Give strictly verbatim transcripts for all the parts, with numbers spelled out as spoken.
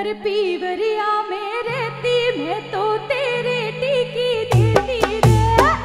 अरे पीवरिया मेरे ती मैं तो तेरे टीकी देती रे।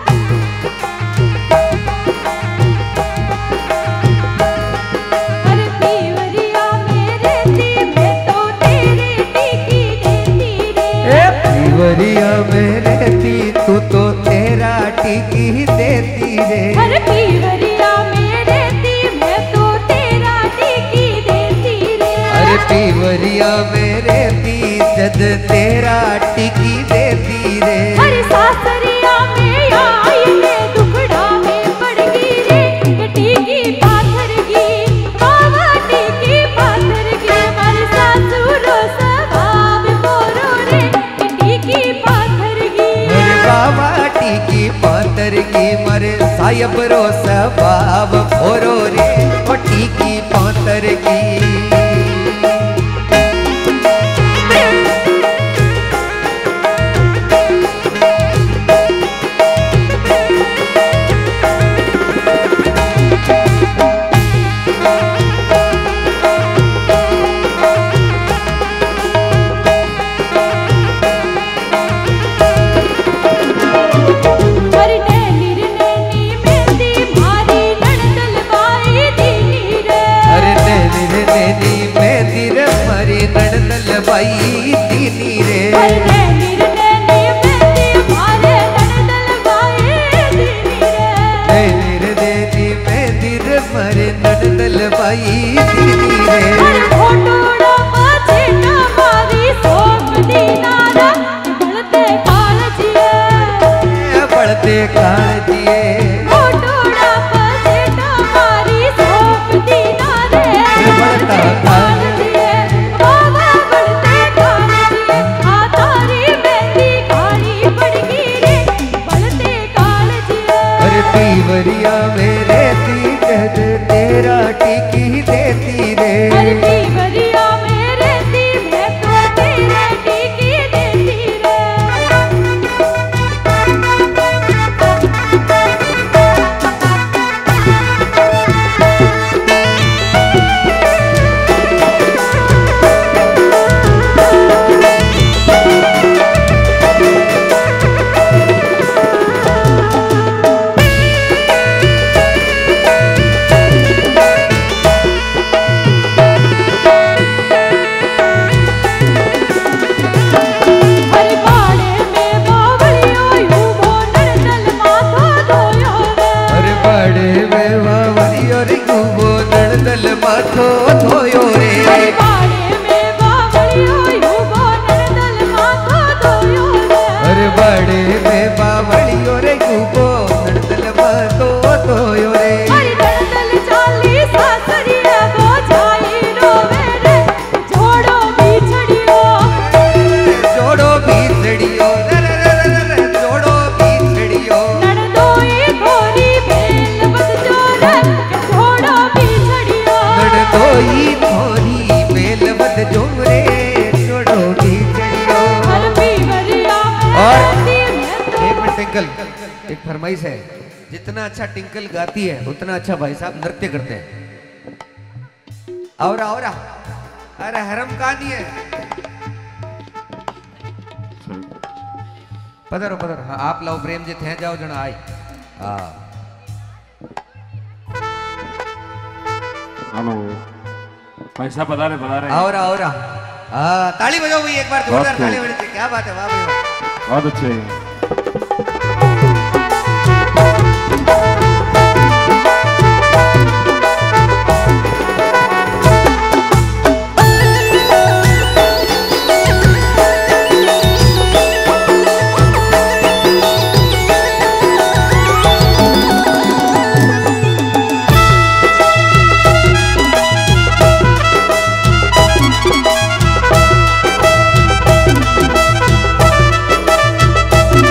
अरे पीवरिया मेरे ती मैं तो तेरे टीकी देती रे। पीवरिया मेरे ती तू तो तेरा टीकी देती रे। अरे पीवरिया मेरे ती मैं तो तेरा टीकी देती रे। अरे पीवरिया मेरे ती जद तेरा टीकी देती रे। अरे सासरिया में आई मैं दुखड़ा में पड़ गई रे। ये टीकी पाथर की बाबा टीकी पाथर की मारे सासुरो सवाब बोरो रे। ये टीकी पाथर की अरे बाबा टीकी पाथर की मरे सायब रो सवाब भोरो रे। ओ टीकी पाथर की भाई दीनी रे। नैनी नैनी मेहंदी मारे नड़दल भाई दीनी रे। नैनी नैनी मेहंदी रे मारे नड़दल भाई दीनी रे। अरे फोटोड़ा पछेटा मारी सोप दीनारा बढ़ते कालजिए बढ़ते कालजिए। फोटोड़ा पछेटा मारी सोप दीनारे बढ़ते कालजिए। पीवरिया मेरे ती जद तेरा टीकी देती रे। अरे पीवरिया मेरे ती मैं तो तेरा टीकी देती रे। माथो धोयो रे। बाड़े में बावड़ियो युगो नड़दल माथो धोयो रे। अरे बाड़े में बावड़ियो रे युगो नड़दल माथो धोयो रे। अरे नड़दल चाली सासरिया बोझाई रोवे रे। जोड़ो बिछड़ियो जोड़ो बिछड़ियो जोड़ो बिछड़ियो। नड़दोई थोरी बेल बद जोरे जोड़ो बिछड़ियो। नड़दोई थोरी बेल बद जोरे जोड़ो बिछड़ियो। हर पीवरिया और एक मिनट टिंकल एक फरमाइश है। जितना अच्छा टिंकल गाती है उतना अच्छा भाई साहब नृत्य करते हैं। और और अरे हरम कहानी है। पधरो पधरो हाँ, आप लाओ प्रेम जी थे जाओ जना आई। हाँ हेलो पैसा बता रहे बता रहे और और हाँ ताली बजाओ भाई एक बार जोरदार ताली बजाओ। क्या बात है वाह भाई बहुत अच्छे हैं। अरे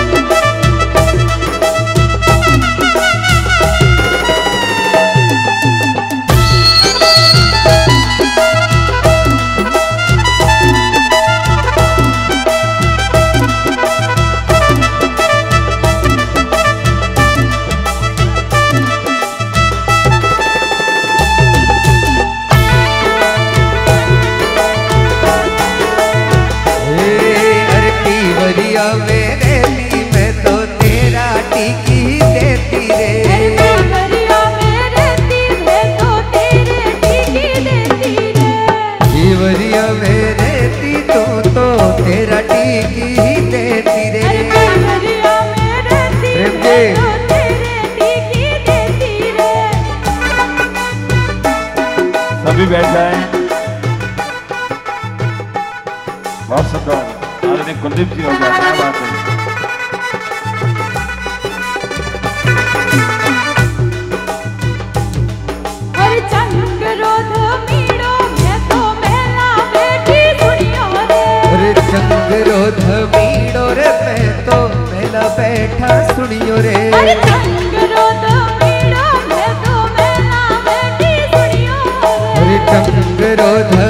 बैठ जाए। बहुत सुंदर आदरणीय कुलदीप जी हो गया, क्या बात है। अरे चंगरोध मीड़ो मैं तो मेला बैठी सुनियो रे। अरे चंगरोध मीड़ो रे मैं तो मेला बैठा सुनियो रे। अरे चंगरोध मीड़ो मैं तो मेला बैठी सुनियो रे। अरे चंगरोध